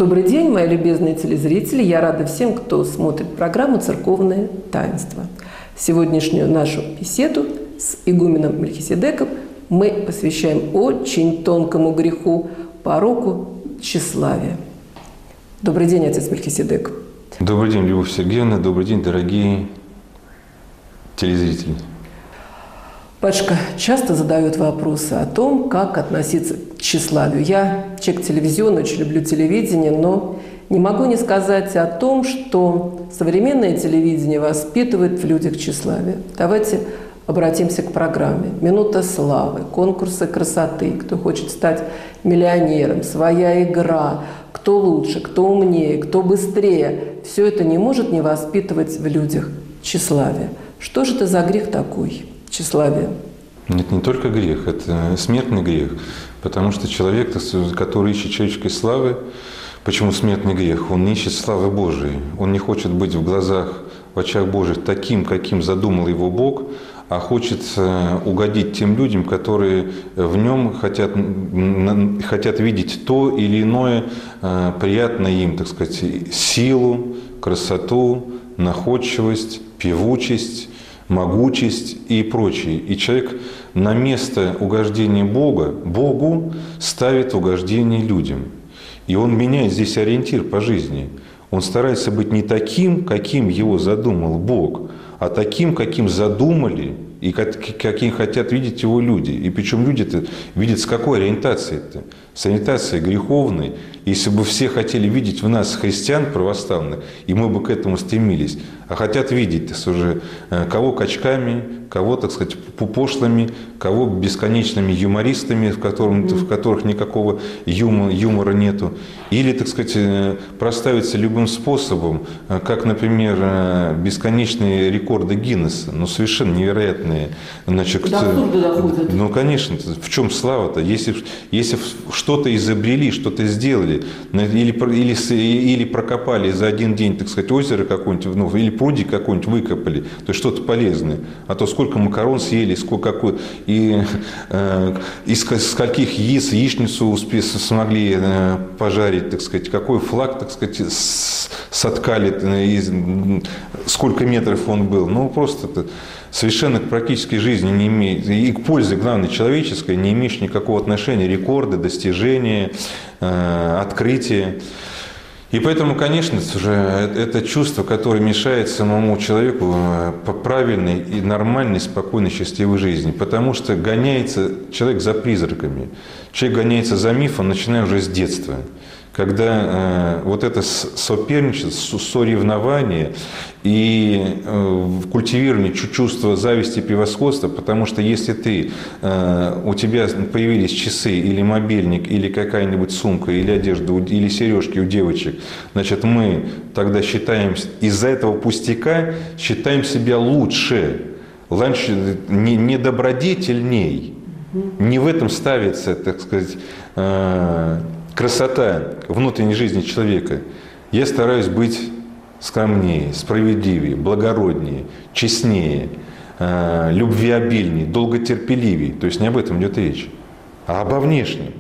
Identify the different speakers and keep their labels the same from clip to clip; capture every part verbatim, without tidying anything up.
Speaker 1: Добрый день, мои любезные телезрители. Я рада всем, кто смотрит программу «Церковное таинство». Сегодняшнюю нашу беседу с игуменом Мельхиседеком мы посвящаем очень тонкому греху, пороку тщеславия. Добрый день, отец Мельхиседек.
Speaker 2: Добрый день, Любовь Сергеевна. Добрый день, дорогие телезрители.
Speaker 1: Батюшка, часто задают вопросы о том, как относиться к тщеславию. Я человек телевизионный, очень люблю телевидение, но не могу не сказать о том, что современное телевидение воспитывает в людях тщеславие. Давайте обратимся к программе «Минута славы», конкурсы красоты, кто хочет стать миллионером, своя игра, кто лучше, кто умнее, кто быстрее. Все это не может не воспитывать в людях тщеславие. Что же это за грех такой? Тщеславие.
Speaker 2: Это не только грех, это смертный грех. Потому что человек, который ищет человеческой славы, почему смертный грех? Он не ищет славы Божией. Он не хочет быть в глазах, в очах Божьих таким, каким задумал его Бог, а хочет угодить тем людям, которые в нем хотят, хотят видеть то или иное приятное им, так сказать, силу, красоту, находчивость, певучесть, могучесть и прочее. И человек на место угождения Бога, Богу ставит угождение людям. И он меняет здесь ориентир по жизни. Он старается быть не таким, каким его задумал Бог, а таким, каким задумали и каким хотят видеть его люди. И причем люди-то видят с какой ориентацией-то? С ориентацией греховной. Если бы все хотели видеть в нас христиан православных, и мы бы к этому стремились, а хотят видеть уже кого качками, кого, так сказать, пошлыми, кого бесконечными юмористами, в, котором, в которых никакого юмора, юмора нету. Или, так сказать, проставиться любым способом, как, например, бесконечные рекорды Гиннесса, ну, совершенно невероятные. Значит, ну, конечно, в чем слава-то? Если, если что-то изобрели, что-то сделали, или, или, или прокопали за один день, так сказать, озеро какое-нибудь, ну, или прудик какой-нибудь выкопали, то есть что-то полезное. А то сколько макарон съели, сколько, какой, и э, из скольких яиц яичницу успели, смогли э, пожарить, так сказать, какой флаг, так сказать, соткали, э, сколько метров он был. Ну, просто это совершенно к практической жизни не имеет, и к пользе, главной, человеческой, не имеешь никакого отношения, рекорды, достижения, э, открытия. И поэтому, конечно, уже это чувство, которое мешает самому человеку по правильной и нормальной, спокойной, счастливой жизни. Потому что гоняется человек за призраками. Человек гоняется за мифом, начиная уже с детства. Когда э, вот это соперничество, соревнование и э, культивирование чувства зависти и превосходства, потому что если ты, э, у тебя появились часы или мобильник, или какая-нибудь сумка, или одежда, или сережки у девочек, значит, мы тогда считаем, из-за этого пустяка считаем себя лучше, лучше не, не добродетельней. Не в этом ставится, так сказать, э, красота внутренней жизни человека. Я стараюсь быть скромнее, справедливее, благороднее, честнее, э, любвеобильнее, долготерпеливее. То есть не об этом идет речь, а обо внешнем.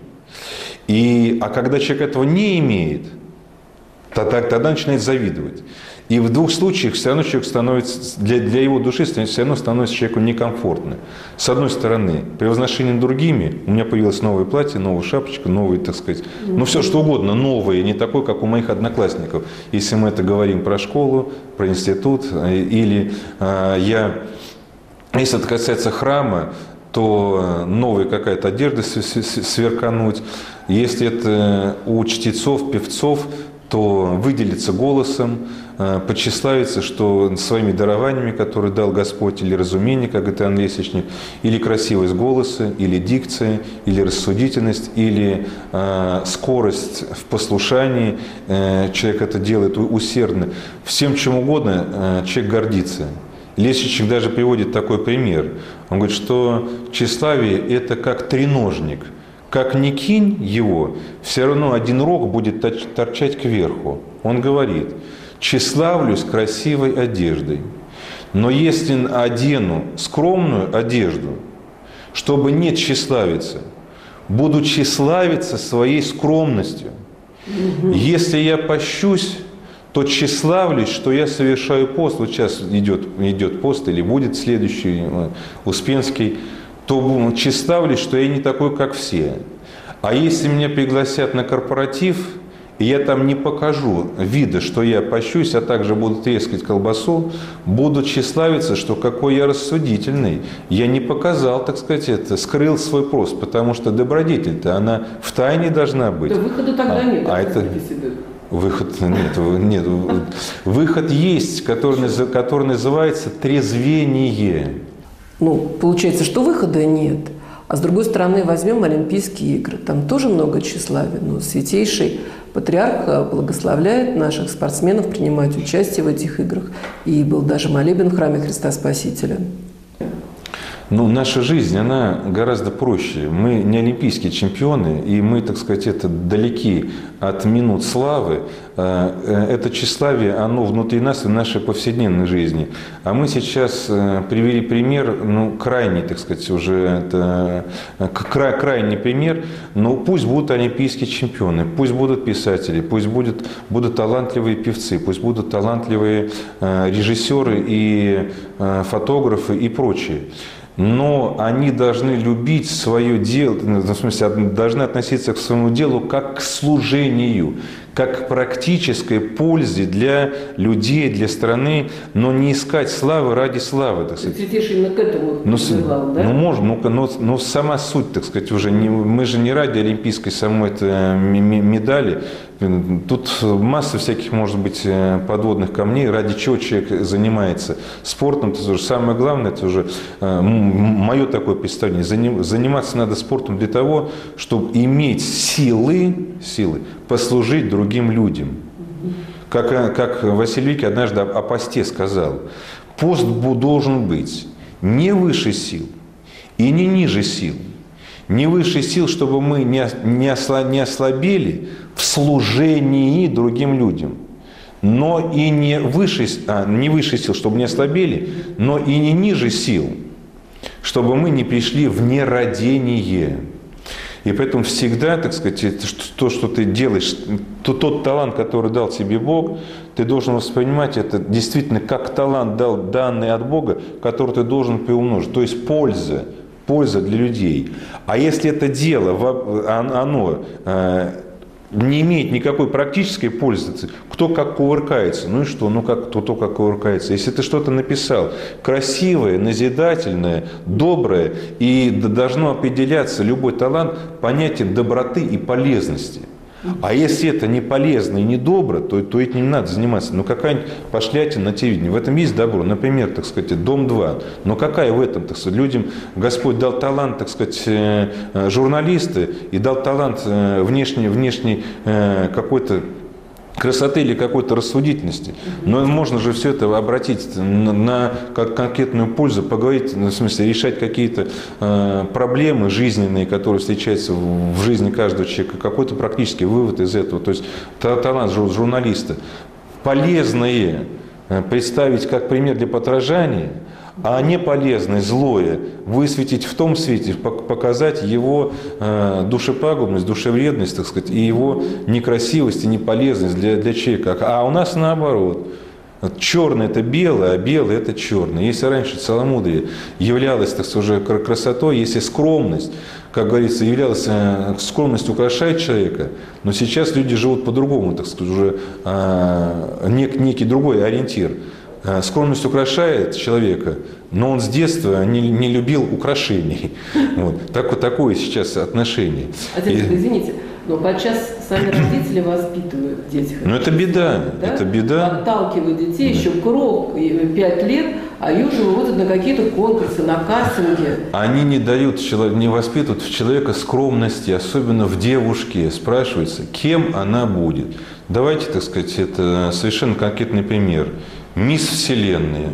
Speaker 2: И, а когда человек этого не имеет, тогда, тогда начинает завидовать. И в двух случаях все равно человек становится, для, для его души все равно становится человеку некомфортно. С одной стороны, при возношении другими, у меня появилось новое платье, новая шапочка, новый, так сказать, ну все что угодно, новое, не такое, как у моих одноклассников. Если мы это говорим про школу, про институт, или э, я, если это касается храма, то новая какая-то одежда сверкануть. Если это у чтецов, певцов, то выделиться голосом, почиславиться, что своими дарованиями, которые дал Господь, или разумение, как это Иоанн Лесечник, или красивость голоса, или дикция, или рассудительность, или э, скорость в послушании. Э, человек это делает усердно. Всем чем угодно э, человек гордится. Лесечник даже приводит такой пример. Он говорит, что тщеславие – это как треножник. Как ни кинь его, все равно один рог будет торчать кверху. Он говорит, тщеславлюсь красивой одеждой, но если одену скромную одежду, чтобы не тщеславиться, буду тщеславиться своей скромностью. Угу. Если я пощусь, то тщеславлюсь, что я совершаю пост. Вот сейчас идет, идет пост или будет следующий Успенский, то тщеславлюсь, что я не такой, как все. А если меня пригласят на корпоратив, и я там не покажу вида, что я пощусь, а также буду трескать колбасу, буду тщеславиться, что какой я рассудительный. Я не показал, так сказать, это, скрыл свой пост, потому что добродетель-то, она в тайне должна быть.
Speaker 1: Да выхода тогда а, нет.
Speaker 2: А это... Выход нет, нет. Выход есть, который, который называется трезвение.
Speaker 1: Ну, получается, что выхода нет. А с другой стороны, возьмем Олимпийские игры. Там тоже много тщеславия. Но Святейший Патриарх благословляет наших спортсменов принимать участие в этих играх. И был даже молебен в храме Христа Спасителя.
Speaker 2: Ну, наша жизнь, она гораздо проще. Мы не олимпийские чемпионы, и мы, так сказать, это далеки от минут славы. Это тщеславие, оно внутри нас, в нашей повседневной жизни. А мы сейчас привели пример, ну, крайний, так сказать, уже это край, крайний пример. Но пусть будут олимпийские чемпионы, пусть будут писатели, пусть будут, будут талантливые певцы, пусть будут талантливые режиссеры и фотографы и прочие. Но они должны любить свое дело, в смысле, должны относиться к своему делу как к служению, как к практической пользе для людей, для страны, но не искать славы ради славы. Так сказать.
Speaker 1: Святейший именно к этому призывал, да?
Speaker 2: Ну, можно, ну, но, но сама суть, так сказать, уже, не, мы же не ради олимпийской самой это медали. Тут масса всяких, может быть, подводных камней, ради чего человек занимается спортом. Это уже самое главное, это уже мое такое представление. Заниматься надо спортом для того, чтобы иметь силы, силы послужить другим людям. Как, как Василий Великий однажды о посте сказал, пост должен быть не выше сил и не ниже сил. Не выше сил, чтобы мы не, не, осла, не ослабели в служении другим людям, но и не выше, а, не выше сил, чтобы не ослабели, но и не ниже сил, чтобы мы не пришли в нерадение. И поэтому всегда, так сказать, то, что ты делаешь, то, тот талант, который дал тебе Бог, ты должен воспринимать это действительно как талант, дал, данный от Бога, который ты должен приумножить. То есть польза. Польза для людей. А если это дело, оно не имеет никакой практической пользы, кто как кувыркается, ну и что, ну как кто то как кувыркается. Если ты что-то написал красивое, назидательное, доброе, и должно определяться любой талант понятием доброты и полезности. А если это не полезно и не добро, то, то этим не надо заниматься. Ну, какая-нибудь пошлятина на телевидении. В этом есть добро. Например, так сказать, Дом два. Но какая в этом, так сказать, людям Господь дал талант, так сказать, журналисты и дал талант внешней, внешней какой-то красоты или какой-то рассудительности. Но можно же все это обратить на, на конкретную пользу, поговорить, в смысле, решать какие-то э, проблемы жизненные, которые встречаются в, в жизни каждого человека, какой-то практический вывод из этого. То есть талант журналиста. Полезное представить как пример для подражания, а не полезное, злое, высветить в том свете, показать его э, душепагубность, душевредность, так сказать, и его некрасивость и неполезность для, для человека. А у нас наоборот. Черное – это белое, а белое – это черное. Если раньше целомудрие являлось, так сказать, уже красотой, если скромность, как говорится, являлась, скромность украшает человека, но сейчас люди живут по-другому, так сказать, уже э, нек, некий другой ориентир. Скромность украшает человека, но он с детства не, не любил украшений. Вот. Так, такое сейчас отношение.
Speaker 1: А теперь, и... извините, но подчас сами родители воспитывают в детях.
Speaker 2: Ну это беда, да? Это беда.
Speaker 1: Отталкивают детей, да. Еще крок, пять лет, а они уже выводят на какие-то конкурсы, на кастинги.
Speaker 2: Они не дают, не воспитывают в человека скромности, особенно в девушке. Спрашивается, кем она будет. Давайте, так сказать, это совершенно конкретный пример. Мисс Вселенная,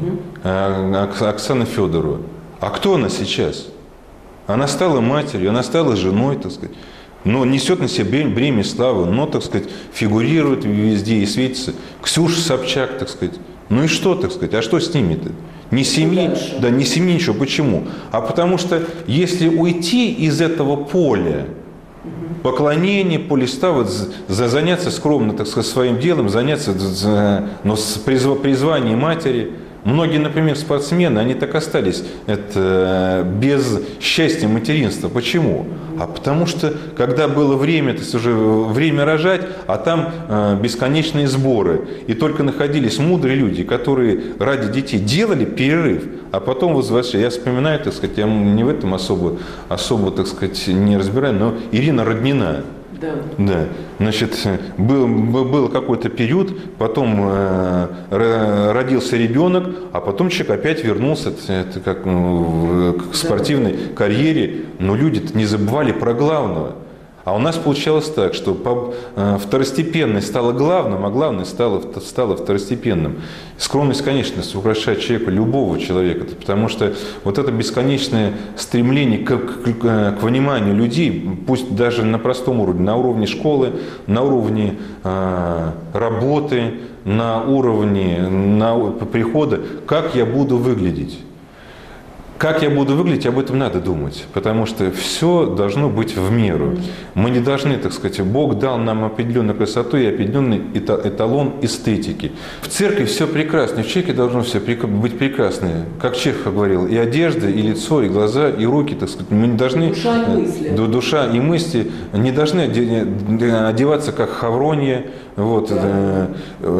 Speaker 2: Оксана Федорова. А кто она сейчас? Она стала матерью, она стала женой, так сказать. Но несет на себе бремя славы, но, так сказать, фигурирует везде и светится. Ксюша Собчак, так сказать. Ну и что, так сказать, а что с ними-то? Ни семьи, да, ни семьи, ничего. Почему? А потому что если уйти из этого поля, поклонение, по листа, вот, за, заняться скромно, так сказать, своим делом, заняться, но с призванием матери. Многие, например, спортсмены, они так остались это, без счастья материнства. Почему? А потому что, когда было время, то есть уже время рожать, а там э, бесконечные сборы. И только находились мудрые люди, которые ради детей делали перерыв, а потом возвращались. Я вспоминаю, так сказать, я не в этом особо, особо так сказать, не разбираю, но Ирина Роднина.
Speaker 1: Да.
Speaker 2: Да. Значит, был, был какой-то период, потом э, родился ребенок, а потом человек опять вернулся это как, ну, к спортивной карьере. Но люди-то не забывали про главного. А у нас получалось так, что по, э, второстепенное стало главным, а главное стало, стало второстепенным. Скромность, конечно, украшает человека, любого человека, потому что вот это бесконечное стремление к, к, к вниманию людей, пусть даже на простом уровне, на уровне школы, на уровне э, работы, на уровне на, прихода, как я буду выглядеть. Как я буду выглядеть, об этом надо думать, потому что все должно быть в меру. Мы не должны, так сказать, Бог дал нам определенную красоту и определенный эталон эстетики. В церкви все прекрасно, в человеке должно все быть прекрасное. Как Чехов говорил, и одежда, и лицо, и глаза, и руки, так сказать. Мы не должны,
Speaker 1: душа и мысли,
Speaker 2: душа и мысли не должны одеваться как хавронья. Вот. Да.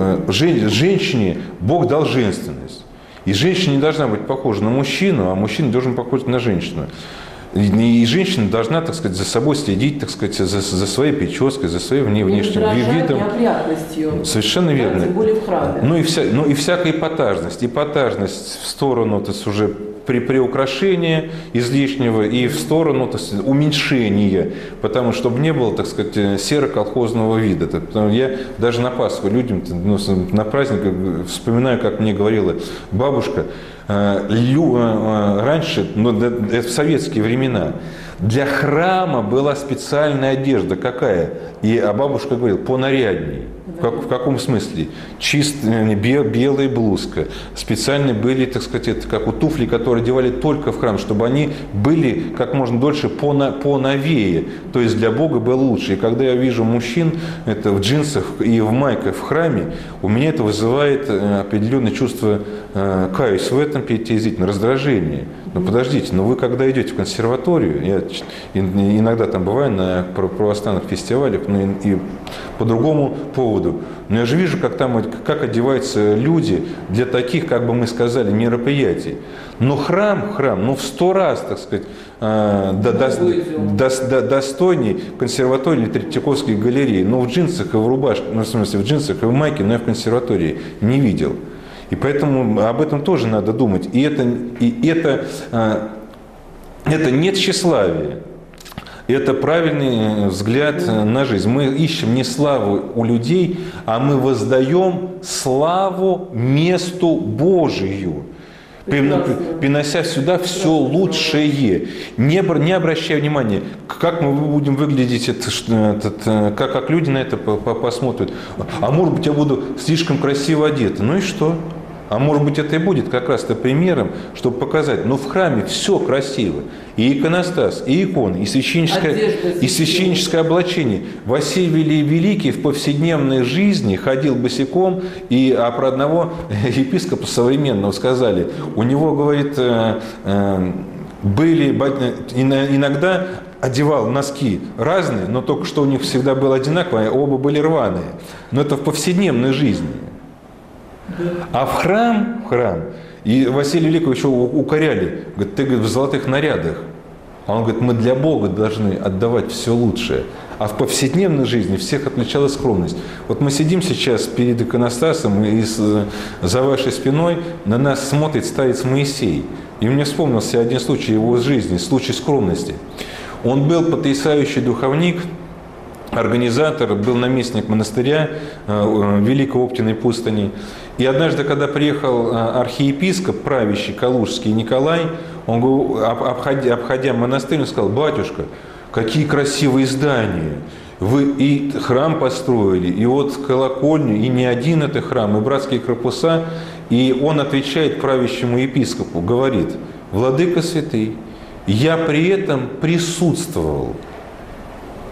Speaker 2: Женщине Бог дал женственность. И женщина не должна быть похожа на мужчину, а мужчина должен похож на женщину. И женщина должна, так сказать, за собой следить, так сказать, за, за своей прической, за своим внешним видом.
Speaker 1: Неопрятностью.
Speaker 2: Совершенно верно.
Speaker 1: Да, тем более в храме.
Speaker 2: Ну и, вся, ну и всякая эпатажность. Эпатажность в сторону, то есть уже при приукрашении излишнего и в сторону, то есть, уменьшения, потому что чтобы не было, так сказать, серо-колхозного вида. Я даже на Пасху людям, ну, на праздник вспоминаю, как мне говорила бабушка, раньше, ну, в советские времена, для храма была специальная одежда. Какая? И, а бабушка говорила, понарядней. В, как, в каком смысле? Чистая белая блузка. Специальные были, так сказать, это как у туфли, которые одевали только в храм, чтобы они были как можно дольше поновее. То есть для Бога было лучше. И когда я вижу мужчин это, в джинсах и в майках в храме, у меня это вызывает определенное чувство, каюсь в этом, пиетизительное раздражение. Но подождите, но вы когда идете в консерваторию, я иногда там бываю на православных фестивалях, но и по другому поводу, но я же вижу, как там как одеваются люди для таких, как бы мы сказали, мероприятий. Но храм, храм, ну в сто раз, так сказать, до, до, до, достойней консерватории или Третьяковской галереи, но в джинсах и в рубашке, ну в смысле в джинсах и в майке, но я в консерватории не видел. И поэтому об этом тоже надо думать. И это, и это, это не тщеславие, это правильный взгляд на жизнь. Мы ищем не славу у людей, а мы воздаем славу месту Божию, принося сюда все лучшее. Не, не обращая внимания, как мы будем выглядеть, это, это, как, как люди на это посмотрят. А может быть, я буду слишком красиво одет. Ну и что? А может быть, это и будет как раз-то примером, чтобы показать, но в храме все красиво. И иконостас, и иконы, и священническое, и священническое облачение. Василий Великий в повседневной жизни ходил босиком, и а про одного епископа современного сказали, у него, говорит, были иногда одевал носки разные, но только что у них всегда было одинаковое, оба были рваные. Но это в повседневной жизни. А в храм, в храм, и Василия Великого еще укоряли, говорит, ты, говорит, в золотых нарядах. А он говорит, мы для Бога должны отдавать все лучшее. А в повседневной жизни всех отличала скромность. Вот мы сидим сейчас перед иконостасом, и за вашей спиной на нас смотрит старец Моисей. И мне вспомнился один случай его жизни, случай скромности. Он был потрясающий духовник, организатор, был наместник монастыря Великой Оптиной пустыни. И однажды, когда приехал архиепископ, правящий калужский Николай, он, обходя, обходя монастырь, он сказал, батюшка, какие красивые здания. Вы и храм построили, и вот колокольню, и не один это храм, и братские корпуса. И он отвечает правящему епископу, говорит, владыка святый, я при этом присутствовал.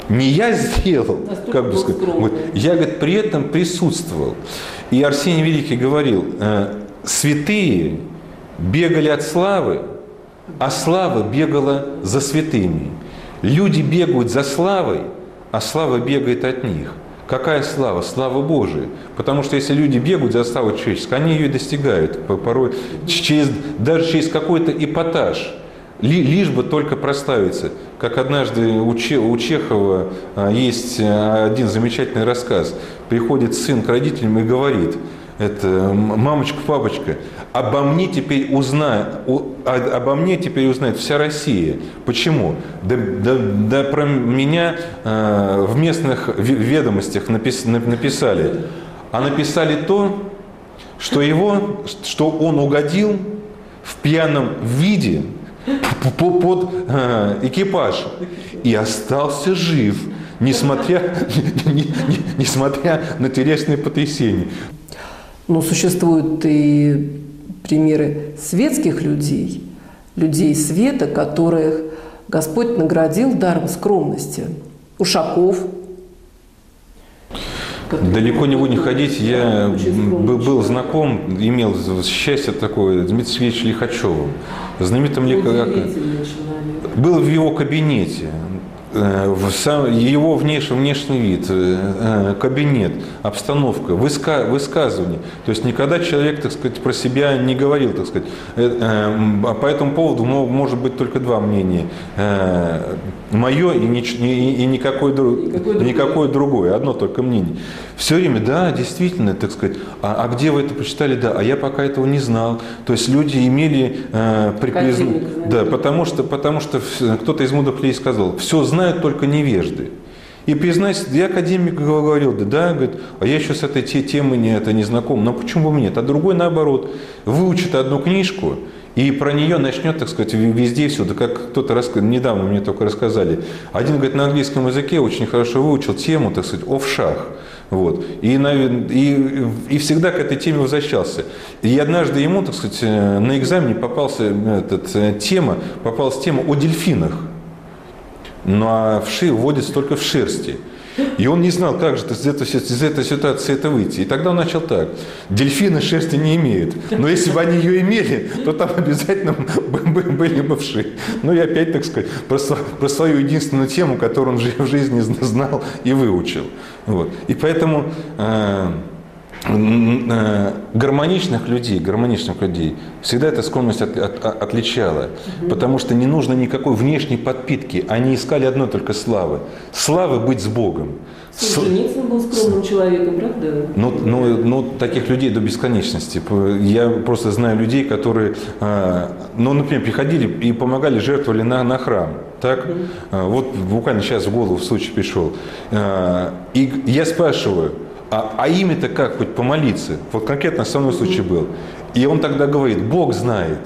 Speaker 2: Не я сделал, как бы сказать, вот, я, говорит, при этом присутствовал. И Арсений Великий говорил, э, святые бегали от славы, а слава бегала за святыми. Люди бегают за славой, а слава бегает от них. Какая слава? Слава Божия. Потому что если люди бегают за славой человеческой, они ее достигают порой через, даже через какой-то эпатаж, лишь бы только прославиться. Как однажды у Чехова есть один замечательный рассказ. Приходит сын к родителям и говорит: это, мамочка, папочка, обо мне теперь узнает, обо мне теперь узнает вся Россия. Почему? Да, да, да про меня э, в местных ведомостях напис, написали. А написали то, что его, что он угодил в пьяном виде под э, экипаж и остался жив, несмотря, не, не, несмотря на телесные потрясения.
Speaker 1: Но существуют и примеры светских людей, людей света, которых Господь наградил даром скромности. Ушаков.
Speaker 2: Далеко не буду ходить, я был, был знаком, имел счастье такое, с Дмитрием Сергеевичем Лихачевым, знаменитым Лихачевым. Был в его кабинете. Его внешний, внешний вид, кабинет, обстановка, выска, высказывание. То есть никогда человек, так сказать, про себя не говорил, так сказать. По этому поводу может быть только два мнения. Мое и, ни, и, и никакое, никакое, никакое другое, одно только мнение. Все время, да, действительно, так сказать, а, а где вы это прочитали, да, а я пока этого не знал. То есть люди имели э, приприз... да, потому что, потому что кто-то из мудрых людей сказал, все знают только невежды. И признайся, я академик говорил, да, да, говорит, а я еще с этой темой не, это не знаком, но почему бы нет? А другой наоборот, выучит одну книжку, и про нее начнет, так сказать, везде все. Да как кто-то рассказал, недавно мне только рассказали. Один, говорит, на английском языке очень хорошо выучил тему, так сказать, о вшах. Вот. И, и, и всегда к этой теме возвращался. И однажды ему, так сказать, на экзамене попался этот, тема, попалась тема о дельфинах. Ну а вши вводятся только в шерсти. И он не знал, как же из этой, из этой ситуации это выйти. И тогда он начал так. Дельфины шерсти не имеют. Но если бы они ее имели, то там обязательно были бы вши. Ну и опять, так сказать, про, про свою единственную тему, которую он в жизни знал и выучил. Вот. И поэтому э, э, гармоничных людей, гармоничных людей всегда эта скромность от, от, отличала. Угу. Потому что не нужно никакой внешней подпитки. Они искали одной только славы. Славы быть с Богом.
Speaker 1: Солженицын был скромным человеком, правда?
Speaker 2: Ну, ну, ну, таких людей до бесконечности. Я просто знаю людей, которые, ну, например, приходили и помогали, жертвовали на, на храм. Так? Mm-hmm. Вот буквально сейчас в голову случай пришел. И я спрашиваю, а, а имя-то как хоть помолиться? Вот конкретно со мной случай был. И он тогда говорит, Бог знает.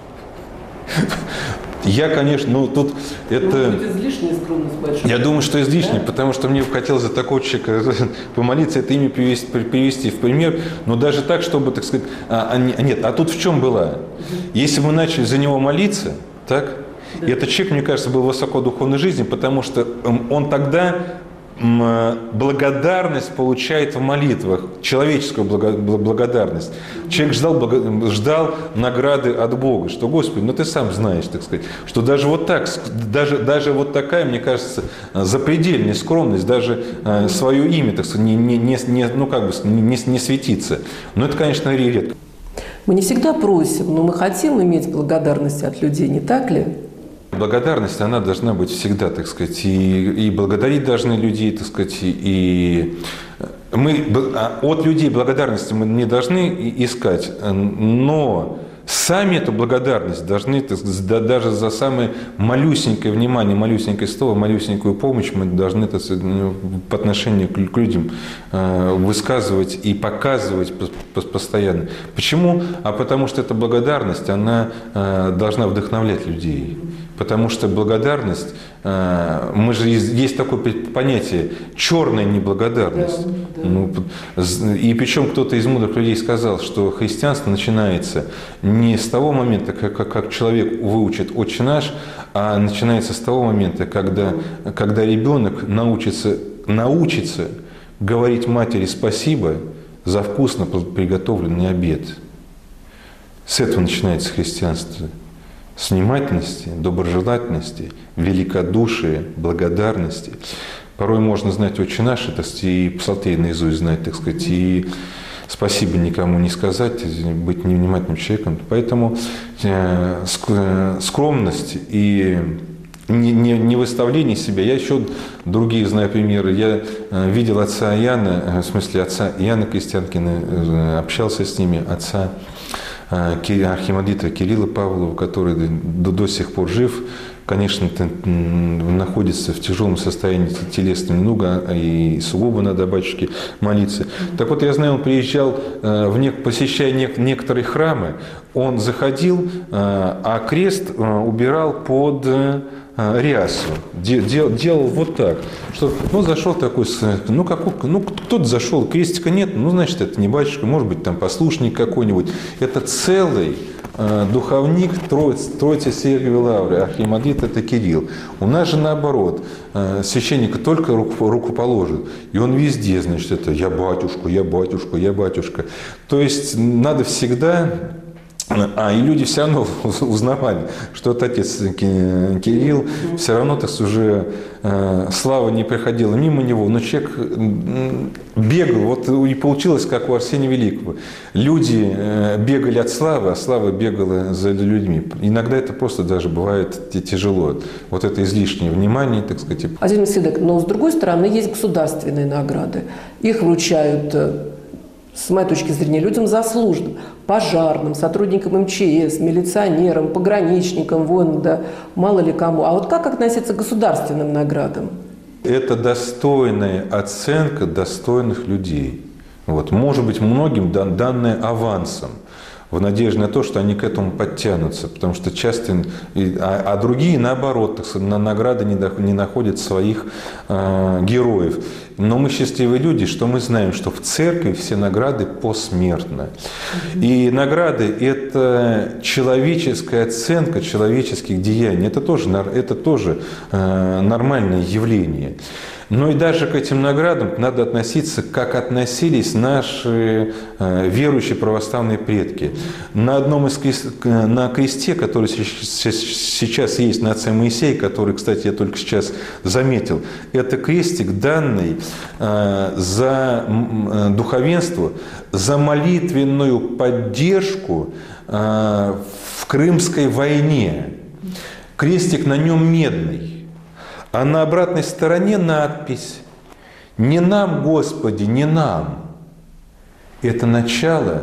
Speaker 2: Я, конечно, ну тут это...
Speaker 1: Может быть, излишняя скромность большая?
Speaker 2: Я думаю, что излишне, да? Потому что мне хотелось за такого человека помолиться, это имя привести, привести в пример, но даже так, чтобы, так сказать... А, а, нет, а тут в чем была? Если мы начали за него молиться, так? Да. И этот человек, мне кажется, был высоко в духовной жизни, потому что он тогда благодарность получает в молитвах, человеческую благодарность. Человек ждал, ждал награды от Бога, что, Господи, ну ты сам знаешь, так сказать, что даже вот так, даже, даже вот такая, мне кажется, запредельная скромность, даже свое имя, так сказать, не, не, не, ну, как бы, не, не светиться. Но это, конечно, редко.
Speaker 1: Мы не всегда просим, но мы хотим иметь благодарность от людей, не так ли?
Speaker 2: Благодарность, она должна быть всегда, так сказать, и, и благодарить должны людей, так сказать, и мы от людей благодарности мы не должны искать, но сами эту благодарность должны, так сказать, даже за самое малюсенькое внимание, малюсенькое слово, малюсенькую помощь мы должны, так сказать, по отношению к людям высказывать и показывать постоянно. Почему? А потому что эта благодарность, она должна вдохновлять людей. Потому что благодарность, мы же, есть такое понятие, черная неблагодарность. Да, да. Ну, и причем кто-то из мудрых людей сказал, что христианство начинается не с того момента, как, как человек выучит «Отче наш», а начинается с того момента, когда, когда ребенок научится, научится говорить матери спасибо за вкусно приготовленный обед. С этого начинается христианство. С внимательности, доброжелательности, великодушия, благодарности. Порой можно знать «Отче наш», это и псалтирь наизусть знать, так сказать, и спасибо никому не сказать, быть невнимательным человеком. Поэтому скромность и не, не, не выставление себя. Я еще другие знаю примеры. Я видел отца Иоанна, в смысле отца Иоанна Крестьянкина, общался с ними, отца архимандрита Кирилла Павлова, который до, до сих пор жив, конечно, находится в тяжелом состоянии телесном немного, и сугубо надо батюшке молиться. Так вот, я знаю, он приезжал, в не, посещая не, некоторые храмы, он заходил, а крест убирал под рясу, дел, делал вот так, что, ну, зашел такой, ну, как, ну, кто-то зашел, крестика нет, ну, значит, это не батюшка, может быть, там послушник какой-нибудь, это целый э, духовник Троицы, Троицы Сергиевой Лавры, архимандрит это Кирилл. У нас же наоборот, э, священник только руку, руку положит, и он везде, значит, это я батюшка, я батюшка, я батюшка. То есть надо всегда... А, и люди все равно узнавали, что это отец Кирилл, все равно так уже э, слава не приходила мимо него, но человек бегал, вот и получилось, как у Арсения Великого. Люди э, бегали от славы, а слава бегала за людьми. Иногда это просто даже бывает тяжело. Вот это излишнее внимание, так сказать.
Speaker 1: Один Мельхиседек, но с другой стороны есть государственные награды. Их вручают, с моей точки зрения, людям заслуженным, пожарным, сотрудникам эм че эс, милиционерам, пограничникам, вон, да, мало ли кому. А вот как относиться к государственным наградам?
Speaker 2: Это достойная оценка достойных людей. Вот. Может быть, многим данное авансом, в надежде на то, что они к этому подтянутся, потому что часто, а, а другие, наоборот, так сказать, на награды не, до, не находят своих э, героев. Но мы счастливые люди, что мы знаем, что в церкви все награды посмертны. И награды – это человеческая оценка человеческих деяний. Это тоже, это тоже э, нормальное явление. Но и даже к этим наградам надо относиться, как относились наши э, верующие православные предки. На одном из крест, на кресте, который сейчас есть на отце Моисея, который, кстати, я только сейчас заметил, это крестик, данный э, за э, духовенство, за молитвенную поддержку э, в Крымской войне. Крестик на нем медный. А на обратной стороне надпись «Не нам, Господи, не нам». Это начало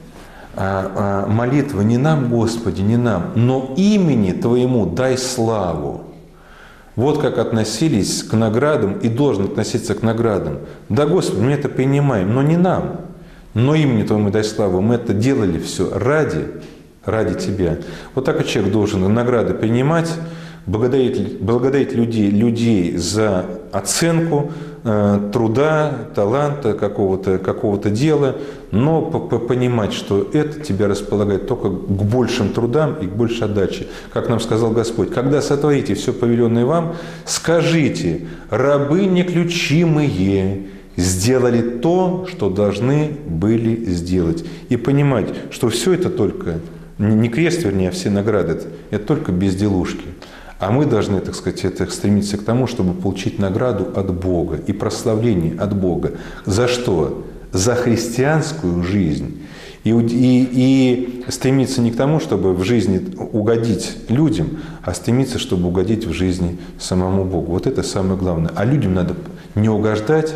Speaker 2: а, а, молитвы «Не нам, Господи, не нам, но имени Твоему дай славу». Вот как относились к наградам и должен относиться к наградам. Да, Господи, мы это принимаем, но не нам, но имени Твоему дай славу. Мы это делали все ради, ради Тебя. Вот так и человек должен награды принимать, Благодарить, благодарить людей, людей за оценку э, труда, таланта, какого-то какого-то дела, но понимать, что это тебя располагает только к большим трудам и к большей отдаче. Как нам сказал Господь, когда сотворите все повеленное вам, скажите, рабы неключимые сделали то, что должны были сделать. И понимать, что все это только, не крест, вернее, а все награды, это только безделушки. А мы должны, так сказать, это, стремиться к тому, чтобы получить награду от Бога и прославление от Бога. За что? За христианскую жизнь. И, и, и стремиться не к тому, чтобы в жизни угодить людям, а стремиться, чтобы угодить в жизни самому Богу. Вот это самое главное. А людям надо не угождать,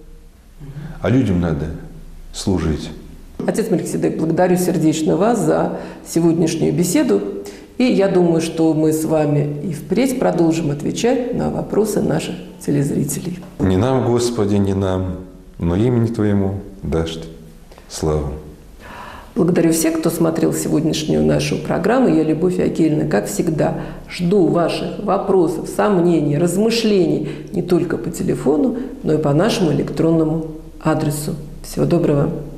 Speaker 2: а людям надо служить.
Speaker 1: Отец Мельхиседек, благодарю сердечно вас за сегодняшнюю беседу. И я думаю, что мы с вами и впредь продолжим отвечать на вопросы наших телезрителей.
Speaker 2: Не нам, Господи, не нам, но имени Твоему дашь славу.
Speaker 1: Благодарю всех, кто смотрел сегодняшнюю нашу программу. Я Любовь Акельна. Как всегда, жду ваших вопросов, сомнений, размышлений не только по телефону, но и по нашему электронному адресу. Всего доброго.